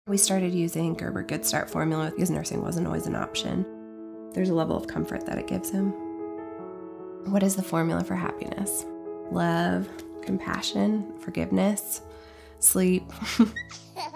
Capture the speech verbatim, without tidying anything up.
We started using Gerber Good Start formula because nursing wasn't always an option. There's a level of comfort that it gives him. What is the formula for happiness? Love, compassion, forgiveness, sleep.